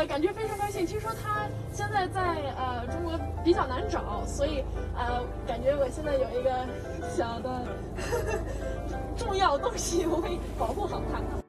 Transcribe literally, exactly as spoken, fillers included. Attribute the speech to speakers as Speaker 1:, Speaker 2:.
Speaker 1: 呃，感觉非常高兴。听说它现在在呃中国比较难找，所以呃，感觉我现在有一个小的呵呵重要东西，我会保护好它。